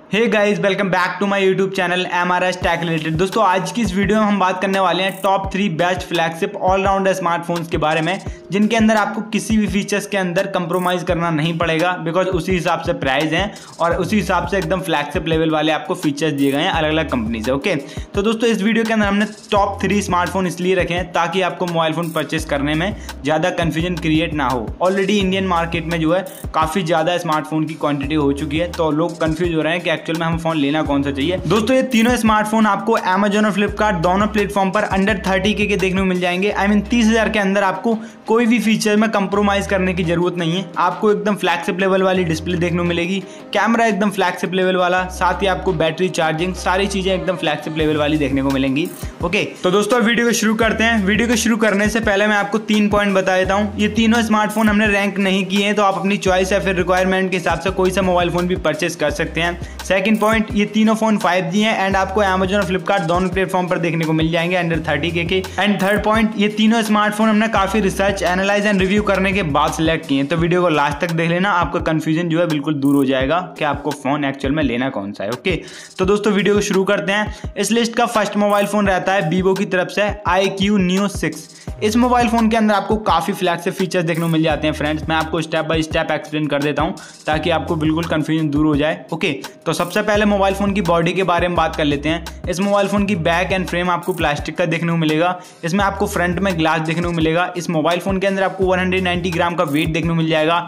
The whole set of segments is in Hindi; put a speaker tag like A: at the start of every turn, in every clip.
A: Hey guys, welcome back to my YouTube channel MRS tech related. दोस्तों, आज की इस वीडियो में हम बात करने वाले हैं top 3 best flagship all rounder smartphones के बारे में, जिनके अंदर आपको किसी भी फीचर्स के अंदर कंप्रोमाइज़ करना नहीं पड़ेगा, बिकॉज उसी हिसाब से प्राइस हैं और उसी हिसाब से एकदम फ्लैगशिप लेवल वाले आपको फीचर्स दिए गए हैं अलग अलग कंपनी से। ओके, तो दोस्तों इस वीडियो के अंदर हमने टॉप 3 स्मार्टफोन इसलिए रखे हैं ताकि आपको मोबाइल फ़ोन परचेस करने में ज़्यादा कन्फ्यूजन क्रिएट ना हो। ऑलरेडी इंडियन मार्केट में जो है काफ़ी ज़्यादा स्मार्टफोन की क्वांटिटी हो चुकी है, तो लोग कन्फ्यूज हो रहे हैं कि एक्चुअल में हम फ़ोन लेना कौन सा चाहिए। दोस्तों, ये तीनों स्मार्टफोन आपको अमेजॉन और फ्लिपकार्ट दोनों प्लेटफॉर्म पर अंडर 30K के देखने को मिल जाएंगे। 30,000 के अंदर आपको कोई भी फीचर में कंप्रोमाइज करने की जरूरत नहीं है। आपको एकदम फ्लैगशिप लेवल वाली डिस्प्ले देखने को मिलेगी, कैमरा एकदम फ्लैगशिप लेवल वाला, साथ ही आपको बैटरी चार्जिंग सारी चीजें एकदम फ्लैगशिप लेवल वाली देखने को मिलेंगी। ओके, तो दोस्तों वीडियो को शुरू करते हैं। वीडियो को शुरू करने से पहले मैं आपको 3 पॉइंट बता देता हूँ। ये तीनों स्मार्टफोन हमने रैंक नहीं किए हैं, तो आप अपनी चॉइस या फिर रिक्वायरमेंट के हिसाब से कोई सा मोबाइल फोन भी परचेस कर सकते हैं। सेकंड पॉइंट, ये तीनों फोन 5G हैं एंड आपको अमेजॉन और फ्लिपकार्ट दोनों प्लेटफॉर्म पर देखने को मिल जाएंगे अंडर 30K के। एंड थर्ड पॉइंट, ये तीनों स्मार्टफोन हमने काफी रिसर्च, एनालाइज एंड रिव्यू करने के बाद सिलेक्ट किए हैं। तो वीडियो को लास्ट तक देख लेना, आपका कंफ्यूजन जो है बिल्कुल दूर हो जाएगा कि आपको फोन एक्चुअल में लेना कौन सा है। ओके, तो दोस्तों वीडियो को शुरू करते हैं। इस लिस्ट का फर्स्ट मोबाइल फोन रहता है वीवो की तरफ से iQOO Neo 6। इस मोबाइल फोन के अंदर आपको काफी फ्लैगशिप फीचर्स देखने को मिल जाते हैं। फ्रेंड्स, मैं आपको स्टेप बाय स्टेप एक्सप्लेन कर देता हूं ताकि आपको बिल्कुल कंफ्यूजन दूर हो जाए। ओके, तो सबसे पहले मोबाइल फोन की बॉडी के बारे में बात कर लेते हैं। इस मोबाइल फोन की बैक एंड फ्रेम आपको प्लास्टिक का देखने को मिलेगा। इसमें आपको फ्रंट में ग्लास देखने को मिलेगा। इस मोबाइल फोन के अंदर आपको 190 ग्राम का वेट देखने को मिल जाएगा।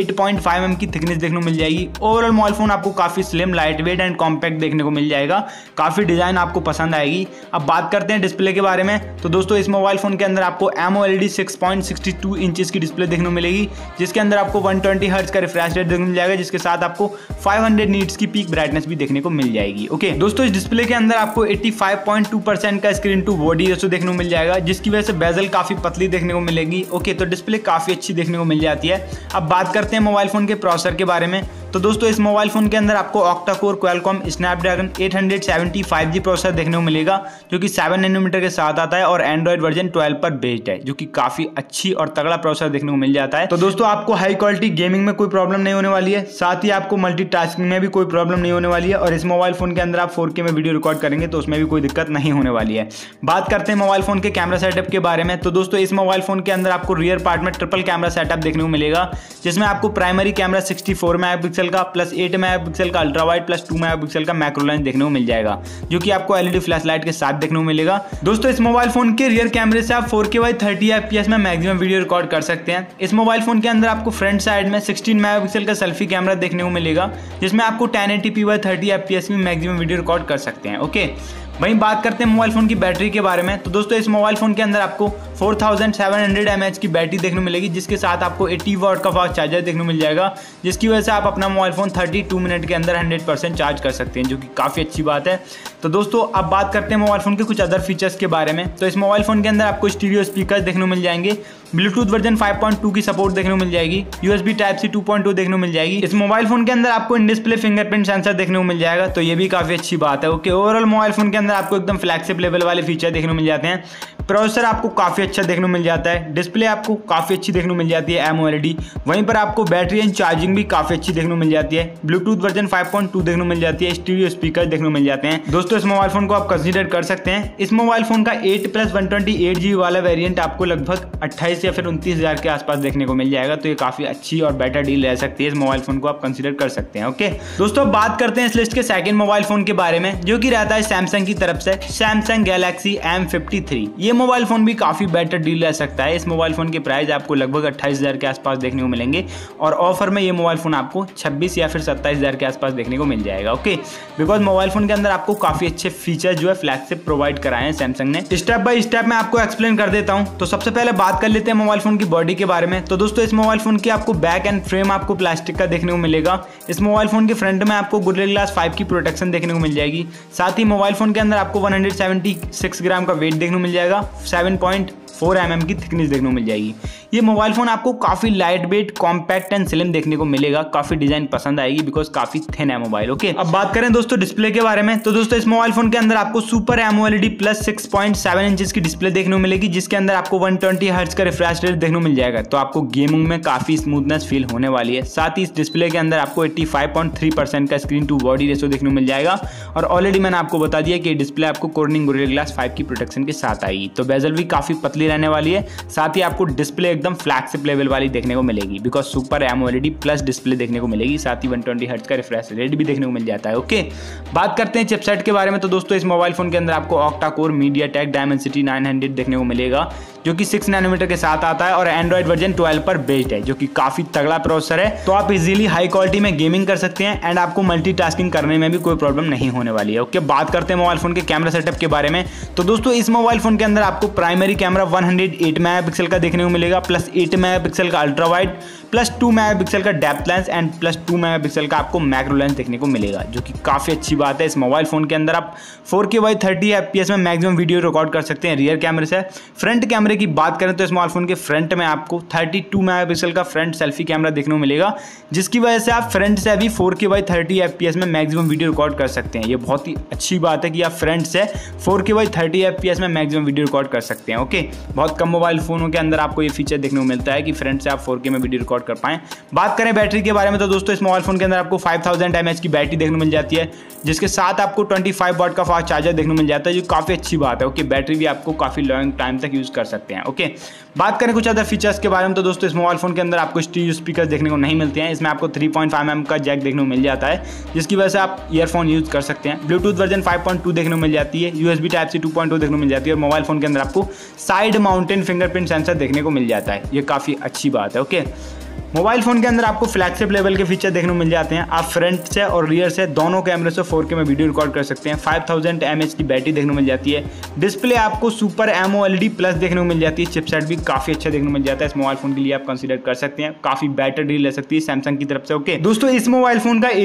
A: 8.5 mm की थिकनेस देखने को मिल जाएगी। ओवरऑल मोबाइल फोन आपको काफी slim, light weight and compact देखने को मिल जाएगा। काफी डिजाइन आपको पसंद आएगी। अब बात करते हैं डिस्प्ले के बारे में। तो दोस्तों, इस मोबाइल फोन के अंदर आपको AMOLED 6.62 इंचेस की डिस्प्ले देखने को मिलेगी, जिसके अंदर आपको 120 हर्ट्ज का रिफ्रेश रेट देखने को मिल जाएगा, जिसके साथ आपको 500 नीट्स की पीक ब्राइटनेस भी देखने को मिल जाएगी। ओके दोस्तों, इस डिस्प्ले के अंदर आपको 85.2% का स्क्रीन टू बॉडी रेशो देखने को मिल जाएगा, जिसकी वजह से बेजल काफी पतली देखने को मिलेगी। ओके, तो डिस्प्ले काफी अच्छी देखने को मिल जाती है। अब बात करते हैं मोबाइल फोन के प्रोसेसर के बारे में। तो दोस्तों, इस मोबाइल फोन के अंदर आपको octa core Qualcomm Snapdragon 870 5G processor देखने को मिलेगा, जो कि 7 नैनोमीटर के साथ आता है और एंड्रॉइड वर्जन 12 पर बेस्ड है, जो कि काफी अच्छी और तगड़ा प्रोसेसर देखने को मिल जाता है। तो दोस्तों, आपको हाई क्वालिटी गेमिंग में कोई प्रॉब्लम नहीं होने वाली है, साथ ही आपको मल्टीटास्किंग में भी कोई प्रॉब्लम नहीं होने वाली है। और इस मोबाइल फोन के अंदर आप 4K में वीडियो रिकॉर्ड करेंगे तो उसमें भी कोई दिक्कत नहीं होने वाली है। बात करते हैं मोबाइल फोन के कैमरा सेटअप के बारे में। तो दोस्तों, इस मोबाइल फोन के अंदर आपको रियर पार्ट में ट्रिपल कैमरा सेटअप देखने को मिलेगा, जिसमें आपको प्राइमरी कैमरा 64 मेगापिक्सल का प्लस 8 मेगापिक्सल का अल्ट्रा वाइड प्लस 2 मेगापिक्सल का मैक्रो लेंस देखने को मिल जाएगा, जो कि आपको LED फ्लैश लाइट के साथ देखने को मिलेगा। दोस्तों, इस मोबाइल फोन के रियर कैमरे से आप 4K by 30 FPS में मैक्सिमम वीडियो रिकॉर्ड कर सकते हैं। इस मोबाइल फोन के अंदर आपको फ्रंट साइड में 16 मेगापिक्सल का सेल्फी कैमरा देखने को मिलेगा, जिसमें आपको 1080p by 30 FPS में मैक्सिमम वीडियो रिकॉर्ड कर सकते हैं। ओके, वहीं बात करते हैं मोबाइल फोन की बैटरी के बारे में। तो दोस्तों, इस मोबाइल फोन के अंदर आपको 4700 mAh की बैटरी देखने को मिलेगी, जिसके साथ आपको 80 वाट का फास्ट चार्जर देखने को मिल जाएगा, जिसकी वजह से आप अपना मोबाइल फोन 32 मिनट के अंदर 100% चार्ज कर सकते हैं, जो कि काफ़ी अच्छी बात है। तो दोस्तों, अब बात करते हैं मोबाइल फोन के कुछ अदर फीचर्स के बारे में। तो इस मोबाइल फोन के अंदर आपको स्टीरियो स्पीकर देखने को मिल जाएंगे, ब्लूटूथ वर्जन 5.2 की सपोर्ट देखने को मिल जाएगी, USB Type-C 2.2 देखने को मिल जाएगी। इस मोबाइल फोन के अंदर आपको इन डिस्प्ले फिंगरप्रिंट सेंसर देखने को मिल जाएगा, तो ये भी काफ़ी अच्छी बात है। ओके, ओवरऑल मोबाइल फोन के अंदर आपको एकदम फ्लैगशिप लेवल वाले फीचर देखने को मिल जाते हैं। प्रोसेसर आपको काफ़ी अच्छा देखने को मिल जाता है, डिस्प्ले आपको काफ़ी अच्छी देखने को मिल जाती है AMOLED। वहीं पर आपको बैटरी एंड चार्जिंग भी काफ़ी अच्छी देखने को मिल जाती है, ब्लूटूथ वर्जन 5.2 देखने को मिल जाती है, स्टीरियो स्पीकर देखने को मिल जाते हैं। दोस्तों, इस मोबाइल फोन को आप कंसीडर कर सकते हैं। इस मोबाइल फोन का 8+128GB वाला वेरिएंट आपको लगभग 28 या फिर 29,000 के आसपास देखने को मिल जाएगा, तो ये काफ़ी अच्छी और बेटर डील रह सकती है। इस मोबाइल फोन को आप कंसीडर कर सकते हैं। ओके दोस्तों, बात करते हैं इस लिस्ट के सेकंड मोबाइल फोन के बारे में, जो कि रहता है सैमसंग की तरफ से सैमसंग गैलेक्सी M53। ये मोबाइल फोन भी काफ़ी बेटर डील रह सकता है। इस मोबाइल फोन के प्राइस आपको लगभग 28,000 के आसपास देखने को मिलेंगे और ऑफर में ये मोबाइल फोन आपको 26 या फिर 27,000 के आसपास देखने को मिल जाएगा। ओके, बिकॉज मोबाइल फोन के अंदर आपको काफ़ी अच्छे फीचर जो है फ्लैगशिप प्रोवाइड कराए हैं सैमसंग ने। स्टेप बाय स्टेप मैं आपको एक्सप्लेन कर देता हूँ। तो सबसे पहले बात कर लेते हैं मोबाइल फोन की बॉडी के बारे में। तो दोस्तों, इस मोबाइल फोन की आपको बैक एंड फ्रेम आपको प्लास्टिक का देखने को मिलेगा। इस मोबाइल फोन के फ्रंट में आपको गोरिल्ला ग्लास 5 की प्रोटेक्शन देखने को मिल जाएगी। साथ ही मोबाइल फोन के अंदर आपको 176 ग्राम का वेट देखने को मिल जाएगा, mm की थिकनेस देखने को मिल जाएगी। ये मोबाइल फोन आपको काफी light weight, compact and slim देखने को मिलेगा। काफी डिजाइन पसंद आएगी बिकॉज काफी थिन है मोबाइल। ओके, अब बात करें दोस्तों डिस्प्ले के बारे में, तो दोस्तों इस मोबाइल फोन के अंदर आपको सुपर एमोलेड प्लस 6.7 इंचेस की डिस्प्ले देखने को मिलेगी, जिसके अंदर आपको 120 हर्ट्ज का रिफ्रेश रेट देखने को मिल जाएगा। तो आपको गेमिंग में काफी स्मूथनेस फील होने वाली है। साथ ही इस डिस्प्ले के अंदर आपको 85.3% का स्क्रीन टू बॉडी रेशो देखने को मिल जाएगा। और ऑलरेडी मैंने आपको बता दिया कि डिस्प्ले आपको कॉर्निंग गोरिल्ला ग्लास 5 की प्रोटेक्शन के साथ आएगी। तो बेजल भी काफी पतली रहने वाली है। साथ ही आपको डिस्प्ले एकदम फ्लैगशिप लेवल वाली देखने को मिलेगी because super AMOLED plus display देखने को मिलेगी। साथ ही 120 हर्ट्ज का रिफ्रेश रेट भी देखने को मिल जाता है। ओके, बात करते हैं चिपसेट के बारे में, तो दोस्तों इस मोबाइल फोन के अंदर आपको ऑक्टा कोर मीडियाटेक डायमेंसिटी 900 देखने को मिलेगा, जो कि 6 नैनोमीटर के साथ आता है और एंड्रॉइड वर्जन 12 पर बेस्ड है, जो कि काफी तगड़ा प्रोसेसर है। तो आप इजीली हाई क्वालिटी में गेमिंग कर सकते हैं एंड आपको मल्टीटास्किंग करने में भी कोई प्रॉब्लम नहीं होने वाली है। ओके, बात करते हैं मोबाइल फोन के कैमरा सेटअप के बारे में, तो दोस्तों इस मोबाइल फोन के अंदर आपको प्राइमरी कैमरा 108 मेगापिक्सल का देखने को मिलेगा, प्लस 8 मेगापिक्सल का अल्ट्रा वाइड, प्लस 2 मेगापिक्सल का depth lens and plus 2 megapixel का आपको मैक्रो लेंस देखने को मिलेगा, जो कि काफी अच्छी बात है। इस मोबाइल फोन के अंदर आप 4K 30 FPS में मैक्सिमम वीडियो रिकॉर्ड कर सकते हैं रियर कैमरे से। फ्रंट कैमरे की बात करें तो स्मार्टफोन फोन के फ्रंट में आपको 32 मेगापिक्सल का फ्रंट सेल्फी कैमरा देखने को मिलेगा, जिसकी वजह से आप फ्रंट से भी 4K 30 FPS में मैक्सिमम वीडियो रिकॉर्ड कर सकते हैं। ये बहुत ही अच्छी बात है कि आप फ्रंट से 4K 30 FPS में मैक्सिमम वीडियो रिकॉर्ड कर सकते हैं। ओके, बहुत कम मोबाइल फोनों के अंदर आपको ये फीचर देखने को मिलता है कि फ्रंट से आप 4K में वीडियो रिकॉर्ड कर पाएं। बात करें बैटरी के बारे में, तो दोस्तों इस मोबाइल फोन के अंदर आपको 5000 mAh की बैटरी देखने को मिल जाती है, जिसके साथ आपको 25 वाट का फास्ट चार्जर देखने को मिल जाता है, जो काफी अच्छी बात है। ओके, बैटरी भी आपको काफी लॉन्ग टाइम तक यूज कर सकते हैं। ओके, बात करें कुछ अदर फीचर्स के बारे में, तो दोस्तों इस मोबाइल फोन के अंदर आपको स्टीरियो स्पीकर देखने को नहीं मिलते हैं। इसमें आपको 3.5mm का जैक देखने को मिल जाता है, जिसकी वजह से आप ईयरफोन यूज कर सकते हैं। ब्लूटूथ वर्जन 5.2 देखने को मिल जाती है, USB Type-C 2.2 देखने को मिल जाती है और मोबाइल फोन के अंदर आपको साइड माउंटेन फिंगरप्रिंट सेंसर देखने को मिल जाता है। ये काफी अच्छी बात है। ओके, मोबाइल फोन के अंदर आपको फ्लैगशिप लेवल के फीचर देखने को मिल जाते हैं। आप फ्रंट से और रियर से दोनों कैमरे से 4K में वीडियो रिकॉर्ड कर सकते हैं। 5000 mAh की बैटरी देखने को मिल जाती है। डिस्प्ले आपको सुपर एमोलेड प्लस देखने को मिल जाती है। चिपसेट भी काफी अच्छा देखने को मिल जाता है। इस मोबाइल फोन के लिए आप कंसीडर कर सकते हैं। काफी बेटर डील ले सकती है सैमसंग की तरफ से। ओके दोस्तों, इस मोबाइल फोन का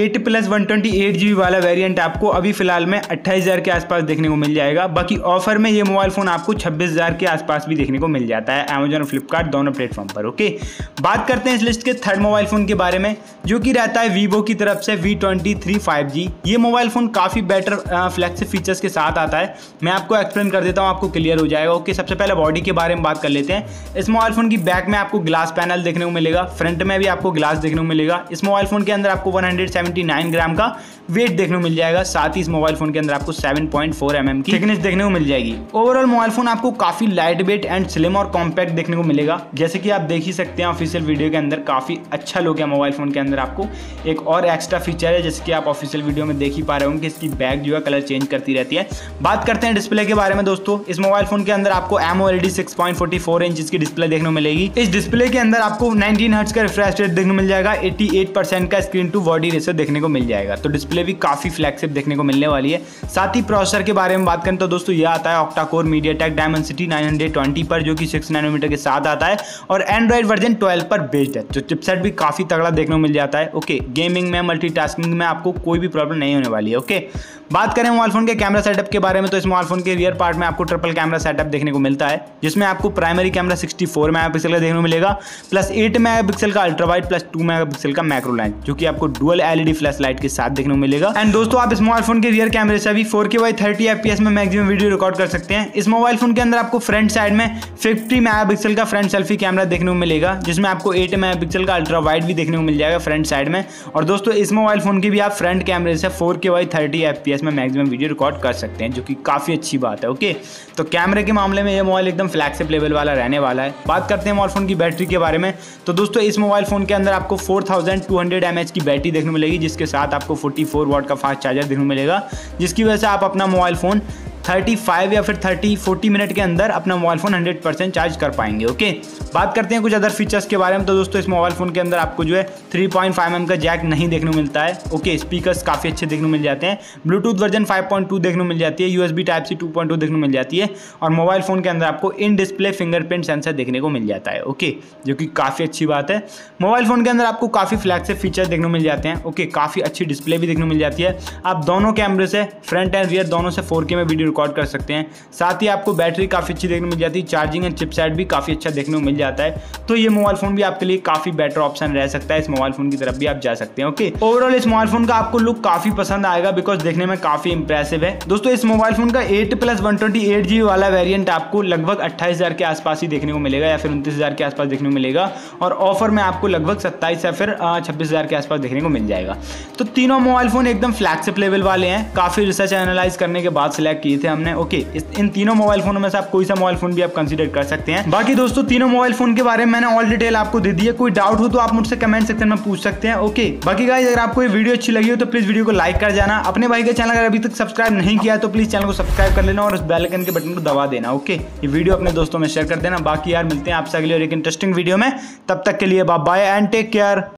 A: 8+128GB वाला वेरियंट आपको अभी फिलहाल में 28,000 के आसपास देखने को मिल जाएगा। बाकी ऑफर में ये मोबाइल फोन आपको 26,000 के आसपास भी देखने को मिल जाता है अमेजॉन और फ्लिपकार्ट दोनों प्लेटफॉर्म पर। ओके, बात करते हैं इस लिस्ट के थर्ड मोबाइल फोन के बारे में, जो कि रहता है वीवो की तरफ से V23 5G। ये मोबाइल फोन काफी बेटर फ्लैगशिप फीचर्स के साथ आता है। मैं आपको एक्सप्लेन कर देता हूं, आपको क्लियर हो जाएगा। ओके, सबसे पहले बॉडी के बारे में बात कर लेते हैं। इस मोबाइल फोन की बैक में आपको ग्लास पैनल देखने को मिलेगा, फ्रंट में भी आपको ग्लास देखने को मिलेगा। इस मोबाइल फोन के अंदर आपको 179 ग्राम का वेट देखने को मिल जाएगा। साथ ही इस मोबाइल फोन के अंदर आपको 7.4 mm की थिकनेस देखने को मिल जाएगी। ओवरऑल मोबाइल फोन आपको काफी लाइट वेट एंड स्लिम और कॉम्पैक्ट देखने को मिलेगा। जैसे कि आप देख ही सकते हैं ऑफिशियल वीडियो के अंदर काफी अच्छा लुक है मोबाइल फोन के अंदर। आपको एक और एक्स्ट्रा फीचर है, जैसे कि आप ऑफिशियल वीडियो में देख ही पा रहे होंगे कि इसकी बैक जो है कलर चेंज करती रहती है। बात करते हैं डिस्प्ले के बारे में दोस्तों। इस मोबाइल फोन के अंदर आपको AMOLED 6.44 इंच की डिस्प्ले देखने को मिलेगी। इस डिस्प्ले के अंदर आपको 19 हर्ट्ज का रिफ्रेश रेट देखने को मिल जाएगा। 88% का स्क्रीन टू बॉडी रेशो देखने को मिल जाएगा। तो डिस्प्ले भी काफी फ्लैगशिप देखने को मिलने वाली है। साथ ही प्रोसेसर के बारे में बात करें तो दोस्तों यह आता है ऑक्टा कोर मीडियाटेक डायमेंसिटी 920 पर, जो कि 6 नैनोमीटर के साथ आता है और एंड्रॉइड वर्जन 12 पर बेस्ड है। तो चिपसेट भी काफी तगड़ा देखने को मिल जाता है। ओके, गेमिंग में मल्टीटास्किंग में आपको कोई भी प्रॉब्लम नहीं होने वाली है। ओके, बात करें मोबाइल फोन के कैमरा सेटअप के बारे में, तो इस मोबाइल फोन के रियर पार्ट में आपको ट्रिपल कैमरा सेटअप देखने को मिलता है, जिसमें आपको प्राइमरी कैमरा 64 मेगापिक्सल का देखने को मिलेगा, प्लस 8 मेगापिक्सल का अल्ट्रा वाइड, प्लस 2 मेगापिक्सल का मैक्रो लेंस, जो कि आपको डुअल LED फ्लैश लाइट के साथ देखने को मिलेगा। एंड दोस्तों, आप इस मोबाइल फोन के रियर कैमरे से भी 4K 30 FPS में मैक्सिमम वीडियो रिकॉर्ड कर सकते हैं। इस मोबाइल फोन के अंदर आपको फ्रंट साइड में 50 मेगापिक्सल का फ्रंट सेल्फी कैमरा देखने को मिलेगा, जिसमें आपको 8 मेगापिक्सल का अल्ट्रा वाइड भी देखने को मिल जाएगा फ्रंट साइड में। और दोस्तों, इस मोबाइल फोन की भी आप फ्रंट कैमरे से 4K 30 FPS में मैक्सिमम वीडियो रिकॉर्ड कर सकते हैं, जो कि काफी अच्छी बात है। ओके, तो कैमरे के मामले में ये मोबाइल एकदम फ्लैगशिप लेवल वाला रहने वाला है। बात करते हैं मोबाइल फोन की बैटरी के बारे में, तो दोस्तों इस मोबाइल फोन के अंदर आपको 4200 mAh की बैटरी देखने को मिलेगी, जिसके साथ आपको 44 वाट का फास्ट चार्जर देखने को मिलेगा, जिसकी वजह से आप अपना मोबाइल फोन 35 या फिर 40 मिनट के अंदर अपना मोबाइल फोन 100% चार्ज कर पाएंगे। ओके, बात करते हैं कुछ अदर फीचर्स के बारे में। तो दोस्तों इस मोबाइल फोन के अंदर आपको जो है 3.5mm का जैक नहीं देखने को मिलता है। ओके, स्पीकर्स काफ़ी अच्छे देखने को मिल जाते हैं। ब्लूटूथ वर्जन 5.2 देखने को मिल जाती है। USB Type-C 2.2 देखने को मिल जाती है। और मोबाइल फ़ोन के अंदर आपको इन डिस्प्ले फिंगरप्रिंट सेंसर देखने को मिल जाता है। ओके, जो कि काफ़ी अच्छी बात है। मोबाइल फ़ोन के अंदर आपको काफ़ी फ्लैगशिप फीचर देखने को मिल जाते हैं। ओके, काफ़ी अच्छी डिस्प्ले भी देखने को मिल जाती है। आप दोनों कैमरे से फ्रंट एंड रियर दोनों से 4K में वीडियो रिकॉर्ड कर सकते हैं। साथ ही आपको बैटरी काफ़ी अच्छी देखने को मिल जाती है। चार्जिंग एंड चिपसेट भी काफ़ी अच्छा देखने को मिल जाता है। तो ये मोबाइल फ़ोन भी आपके लिए काफ़ी बेटर ऑप्शन रह सकता है। इस मोबाइल फ़ोन की तरफ भी आप जा सकते हैं। ओके, ओवरऑल इस मोबाइल फ़ोन का आपको लुक काफ़ी पसंद आएगा बिकॉज देखने में काफ़ी इंप्रेसिव है। दोस्तों इस मोबाइल फ़ोन का 8+128GB वाला वेरिएंट आपको लगभग 28,000 के आसपास ही देखने को मिलेगा या फिर 29,000 के आसपास देखने को मिलेगा। और ऑफर में आपको लगभग 27 या फिर 26,000 के आसपास देखने को मिल जाएगा। तो तीनों मोबाइल फ़ोन एकदम फ्लैगशिप लेवल वाले हैं। काफ़ी रिसर्च एनालाइज करने के बाद सिलेक्ट किए थे हमने। ओके, इन तीनों मोबाइल फोनों में से आप कोई सा मोबाइल फोन भी आप कंसीडर कर सकते हैं। बाकी दोस्तों तीनों मोबाइल फोन के बारे में मैंने ऑल डिटेल आपको दे दी है। कोई डाउट हो तो आप मुझसे कमेंट सेक्शन में पूछ सकते हैं। ओके, बाकी गाइस अगर आपको ये वीडियो अच्छी लगी हो तो प्लीज वीडियो को लाइक कर जाना। अपने भाई के चैनल अगर अभी तक सब्सक्राइब नहीं किया तो प्लीज चैनल को सब्सक्राइब कर लेना और उस बेल आइकन के बटन को दबा देना। ओके, ये वीडियो अपने दोस्तों में शेयर कर देना। बाकी यार मिलते हैं आपसे अगले और एक इंटरेस्टिंग वीडियो में। तब तक के लिए bye bye and take care.